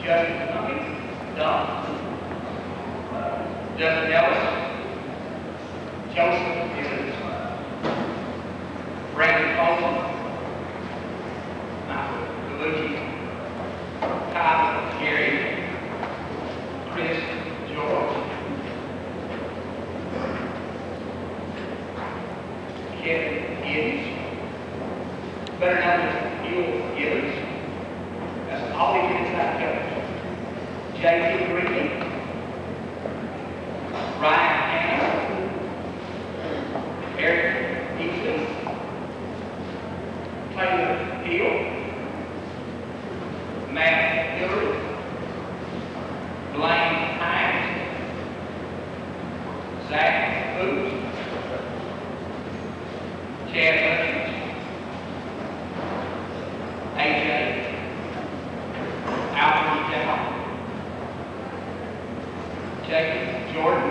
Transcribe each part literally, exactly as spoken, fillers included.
Justin Cummings, Don. Justin Ellis, Joseph Gibbons, Brandon Coleman, Michael DeLucci, Tyler Gary, Chris George, Kevin Gibbons, better known as Gil Gibbons. That's all he did inside coach. J T Green, Ryan Hannah, Eric Easley, Taylor Hill, Matt Hillary, Blaine Hines, Zach Booth, Chad Hutchins, A J, Alfred Dow, Jacob Jordan,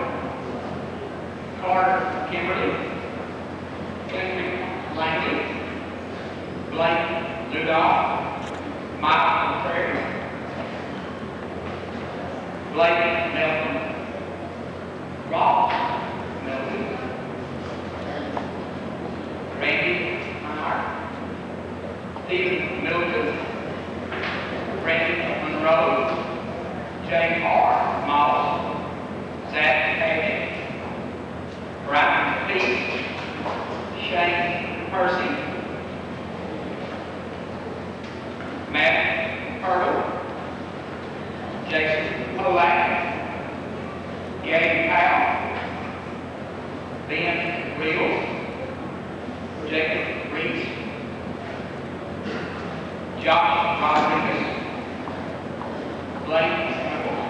Carter Kimberly, Kendrick Langley, Blake Ludolph, Michael Prairie, Blake Melton, Ross Melton, Randy Meyer, Stephen Middleton, Randy Monroe, J R Moss, Zach Hammond, Brian Peace, Shane Percy, Matt Hurdle, Jason Polak, Gabe Powell, Ben Reels, Jacob Reese, Josh Rodriguez, Blake Campbell,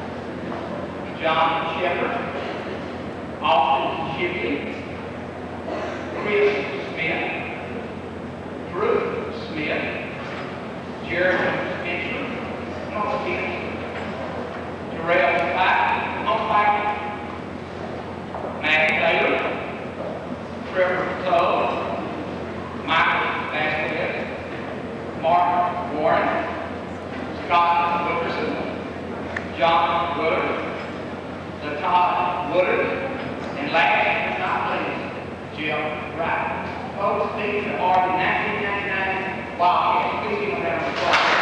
John Shepard, Austin Shipley, Chris Smith, Drew Smith, Jeremy Spencer, Noah Spencer, Terrell Pike, Noah Pike, Matt Taylor, Trevor Toll, Michael Vasquez, Mark Warren, Scott Wilkerson, John Woodard, Todd Woodard, and last but not least, Jim Wright. Folks, these are the nineteen ninety-nine Wildcats. Please give them a round of applause.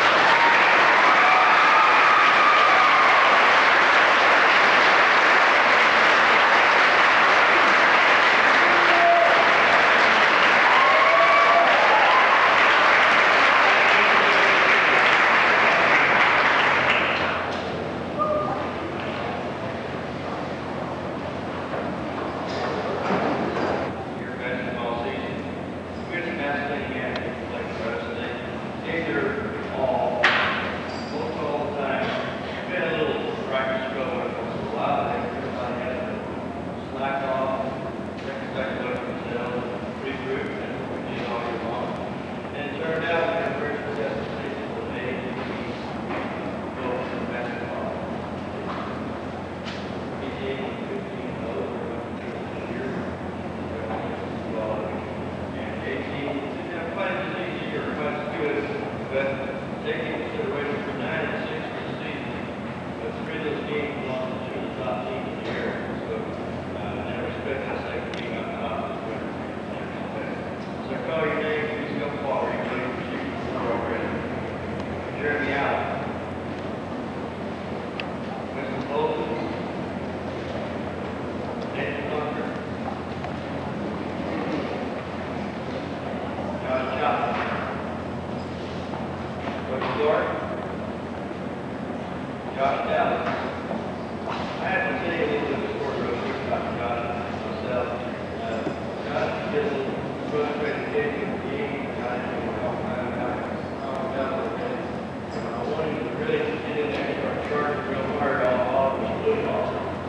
Josh Dallas. I have to say a little bit of the story real quick about Josh myself. Uh, Josh did a little frustrated kid in the game, got into a couple times, got calmed down a little bit. I wanted to really get in there and start charging real hard all off the blue ball.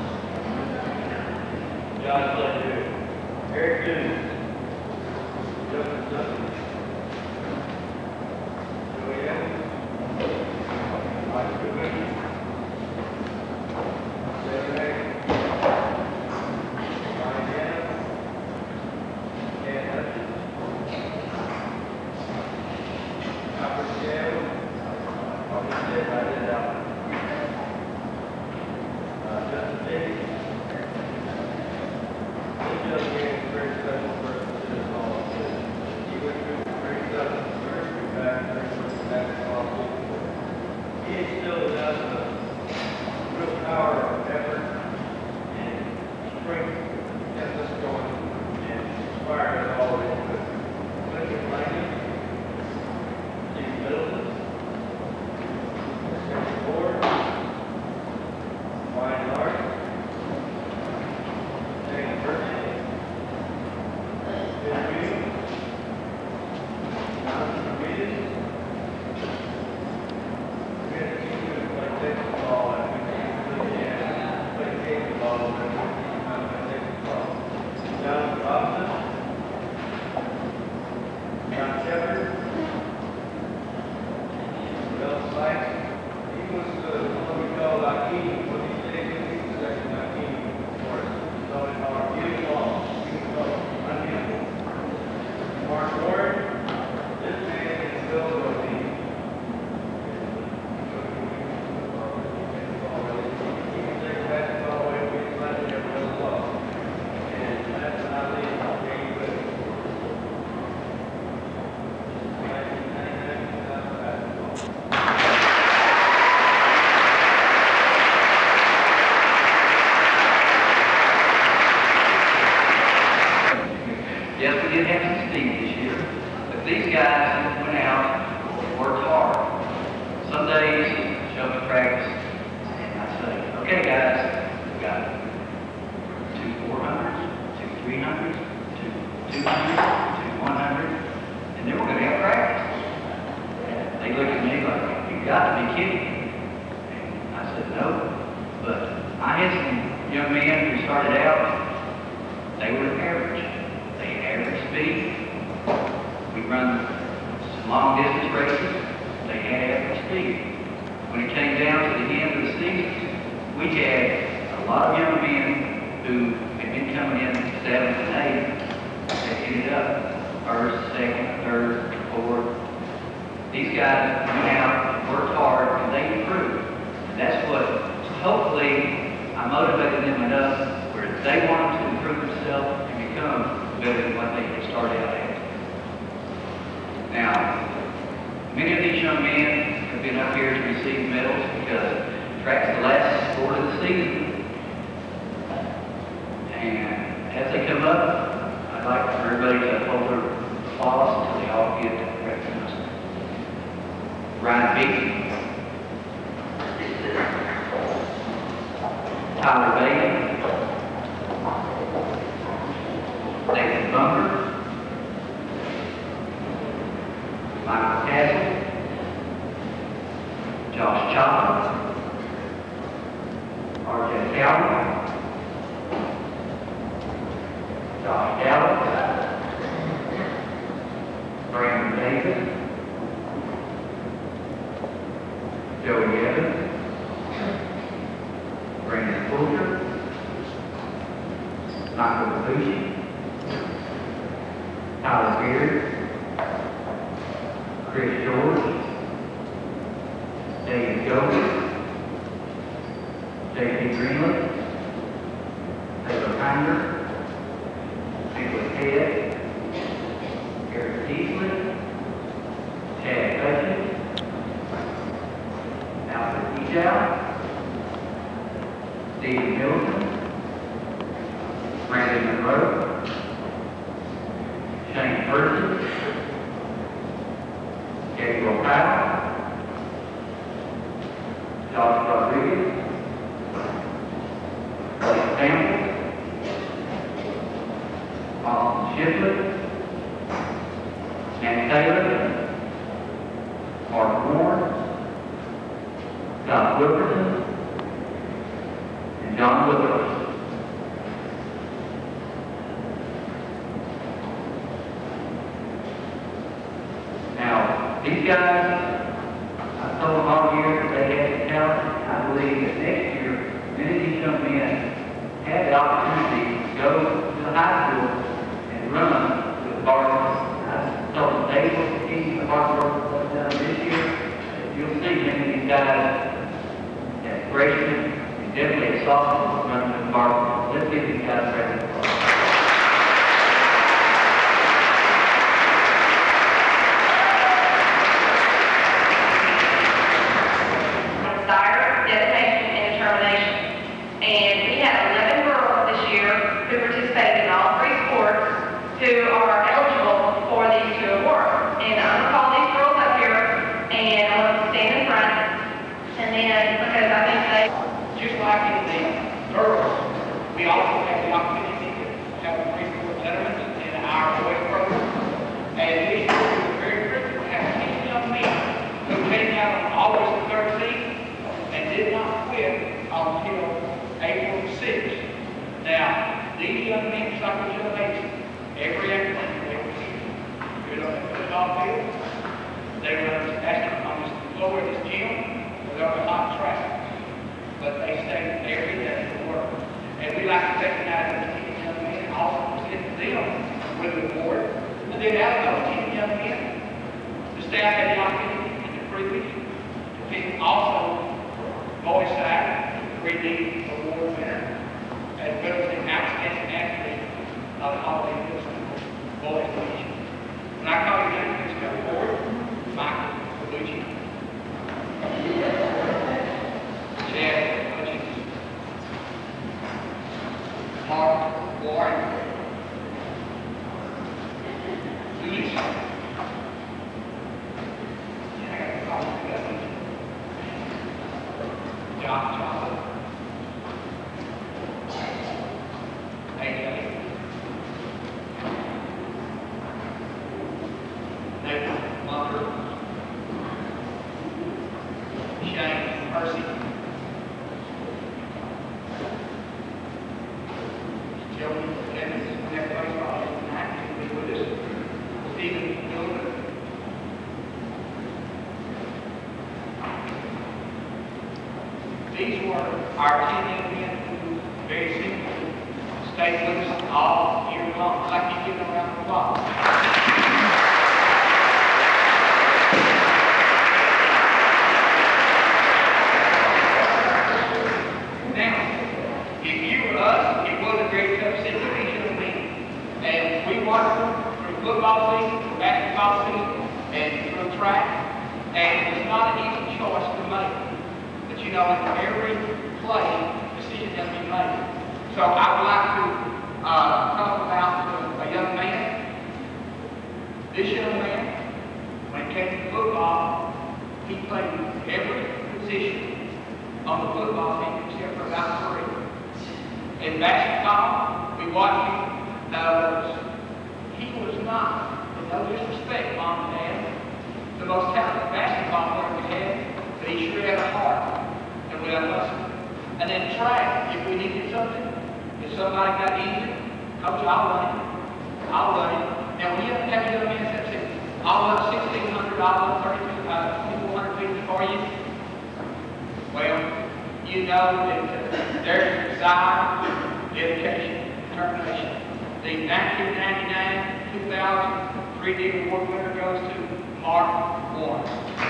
Josh let do it. Very good. Justin Sutton. So yeah. Nice good mission. I did out. he instilled in us a real power of effort and strength, kept us going and inspired us all the way to Lincoln Langdon, Steve Middleton, Steve Ford, Ryan Larson, James Burton, Bill Reed, Jonathan Reed. We had a team that played Texas ball and we yeah, played Texas ball and we played Texas ball. John Robinson, John Shepard, Bill Sykes. He was uh, what we call Akeem. What he said, he was actually Akeem for us. So in our youth ball, he was called unbeatable. Mark Ward, this man is still going to be. He can take basketball away from his life and never will lost. And that's when I leave game with him. nineteen ninety-nine, two thousand basketball. Yes, we did have some speed this year, but these guys went out and worked hard. Some days, show me practice, and I say, okay guys, we got two four hundreds, two three hundreds, two two hundreds, two one hundred, and then we're going to have practice. And they look at me like, you got to be kidding me. And I said, no, but I had some young men who started out, they were average. They average speed. We run some long distance races. They had average speed. When it came down to the end of the season, we had a lot of young men who had been coming in seventh and eighth that ended up first, second, third, fourth. These guys went out and worked hard and they improved. And that's what, hopefully, I motivated them enough where they wanted to improve themselves and become better than what they had started out at. Now, many of these young men have been up here to receive medals because track's the last sport of the season. And as they come up, I'd like for everybody to hold their applause until they all get recognized. Ryan Beaton, Tyler Bailey, Nathan Bunker, Michael Castle, Josh Chopper, R J Calvin, Josh Gallup, Brandon Davis, Joey Evans, Brandon Fulcher, Michael Capucci, Tyler Beard, Chris George, David Gold, J P Greenland, Taylor Kinder, Nicholas Head, Eric Easley, Chad Hutchins, Alfred Ejow, Steve Middleton, Brandon Monroe, Shane Percy, Gabriel Powell, Josh Rodriguez, Blake Campbell, Austin Shipley, Ann Taylor, Mark Warren, Scott Wilkerson, and John Wilkerson. Now, these guys, I told them all year that they had the talent. I believe that next year, many of these young men had the opportunity to go to the high school and run with the varsity. I told them they will continue the hard work that they've done this year. You'll see many of these guys as freshmen and definitely as sophomores running with the varsity. Let's give these guys a round of applause. then, because I think they, Just like in the girls, we also have the opportunity to have a preschool veterans in our boys program. And this year, we were very critical to have ten young men who came out on August the thirteenth and did not quit until April sixth. Now, these young men, just like these young ladies, every afternoon they were here. They were on the football field. They were asking on the floor of this gym. They were on the hot track. But they stayed every day to work. And we like to recognize those ten young men and also present them with a reward. And then out of those ten young men, the staff had the opportunity and the privilege to pick also boys side, the three D award winner, as well as the outstanding athlete of the Holiday Middle School boys division. When I call you down, please come forward. Michael Calucci. Chad Hutchins, Mark Warren, Louis, and I got to call you guys, John Chocolate, A J, Nathan Munger, Shane Percy, Joey Dennis, next baseball tonight, he'll be with us. Stephen Miller. These were our ten young men who very simply stayed with us all year long, like you get around the block. Now, if you were us, it was a great tough situation to be. And we watched them through football season, through basketball season, and through track. And it was not an easy choice to make. But you know, in every play, decision has been made. So I would like to uh, talk about a young man. This young man, when it came to football, he played every position on the football team except for about three. In basketball, we watched him. Uh, he was not, with no disrespect, Mom and Dad, the most talented basketball player we had, but he sure had a heart and we had a hustle. And then track, if we needed something, if somebody got injured, Coach, I'll run it. I'll run it. Now, when you have a young man that says, I'll run sixteen hundred, I'll run thirty-two, uh, twenty-four hundred feet for you, well, you know that uh, there's desire, dedication, determination. The nineteen ninety-nine two thousand three D award winner goes to Mark Warren.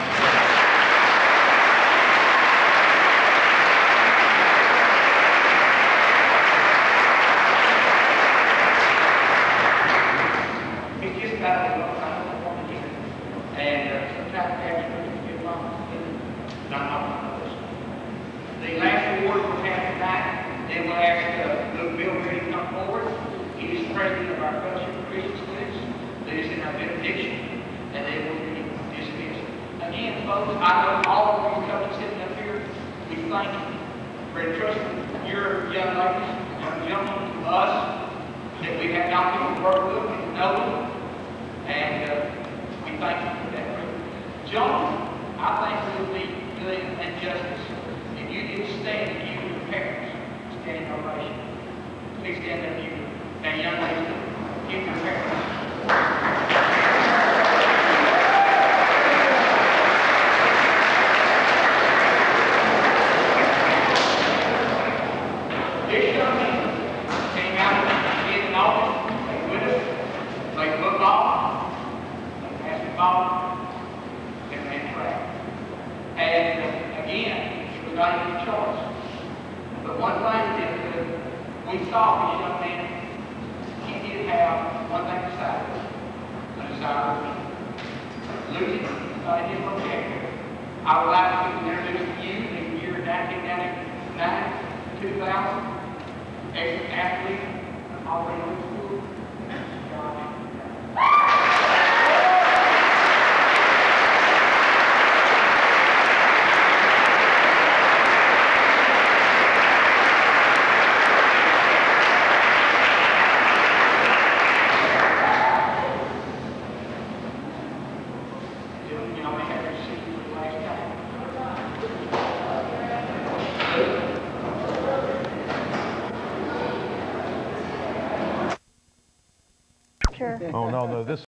It's just about a long time I want to get it. And uh, sometimes after you get along, not all of us. The last award we'll have tonight, then we'll ask uh, little Bill Ready to come forward. He is the president of our fellowship of Christian students. Lead us in our benediction, and then we'll be dismissed. Again, folks, I know all of you couples sitting up here, we thank you for entrusting your young ladies, young gentlemen to us, that we have the opportunity to work with them and know them, and uh, we thank you for that privilege. John, I think it would be good and justice if you did stand and give your parents a standing ovation. Please stand up, you and young ladies, give your parents. This young man came out in August, played with us, played football, played basketball, and ran track. And uh, again, it was not even a choice. But one thing that uh, we saw this young man, he did have one thing decided, a desire to win. Losing is not in his vocabulary. I would like to introduce to you in the year nineteen ninety-nine, two thousand, ex-athlete, already in school, John. you know, may have to see you for the last time. Oh, no, no, this